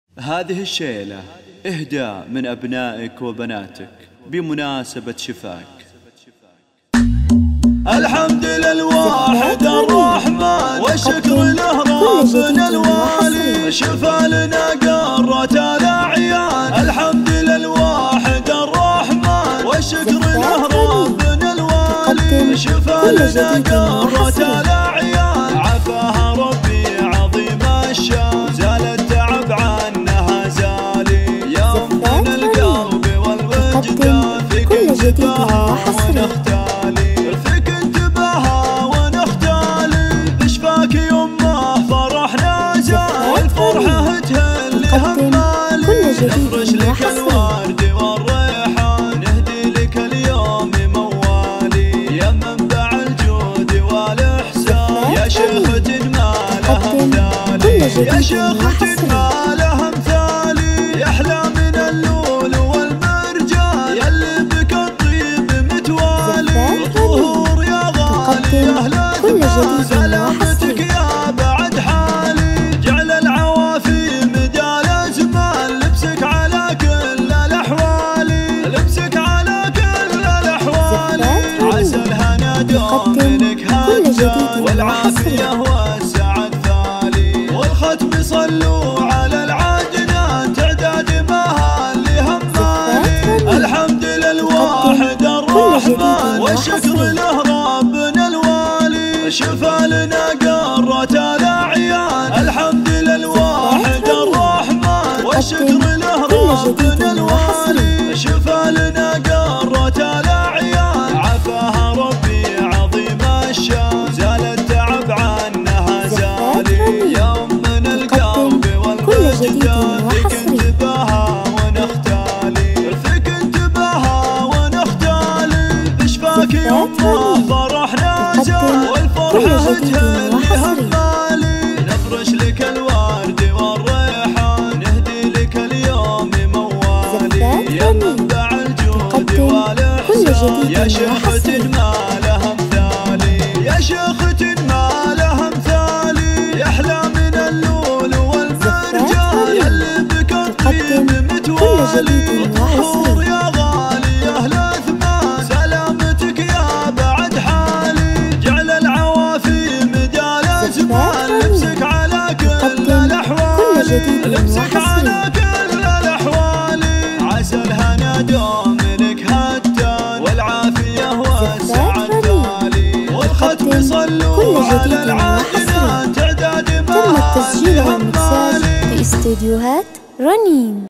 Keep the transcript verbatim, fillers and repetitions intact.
هذه الشيلة إهداء من أبنائك وبناتك بمناسبة شفاك. الحمد للواحد الرحمن والشكر له ربنا الوالي، شفى لنا قرة الأعيان. الحمد للواحد الرحمن والشكر له ربنا الوالي، شفى لنا قرة الأعيان. عفاها ربي عظيم الشان، زال التعب عنها زالي. يوم من القلب والوجدان فيك انتباها ونختالي، فيك انتباها ونختالي. بشفاك يمه فرحنا زال، والفرحة تهل همالي. نفرش لك الورد والريحان، نهدي لك اليوم موالي. يا منبع الجود والإحسان، يا شيخة ما لها مثالي، يا شيخة ما لها مثالي. يحلى من اللول والمرجان، يلي بك الطيب متوالي. الطهور يا غالي أهل الثمان، سلامتك يا بعد حالي. جعل العوافي مدى الأزمان، لبسك على كل الأحوال، لبسك على كل الأحوال. عسى الهنا دوم لك هجان، والعافية والسعد ثالي. والختم صلوا على العدنان، تعداد مها اللي همالي. الحمد للواحد الرحمن والشكر له ربنا الوالي، شفى لنا قرة الأعيان. الحمد للواحد الرحمن والشكر له ربنا الوالي، شفى لنا قرة الأعيان. عفاها ربي عظيم الشان، زال التعب عنها زالي. يوم من القلب والوجدان فيك انتباها ونختالي، فيك انتباها ونختالي. بشفاك يمه فرحنا زال، والفرحة تهل همالي. نفرش لك الورد والريحان، نهدي لك اليوم موالي. يا منبع الجود والإحسان، يا شيخة ما لها مثالي، يا شيخة ما لها مثالي. يحلى من اللول والمرجان، يلي بك الطيب متوالي. الطهور يا غالي أهل الثمان، سلامتك يا بعد حالي. جعل العوافي مدى الأزمان، لبسك على كل الأحوال، لبسك على كل الأحوال. عسى الهنا دوم لك هتان، والعافية والسعد ثالي. والختم صلوا على العدنان، تعداد ما تم التسجيل والمكساج في استديوهات رنين.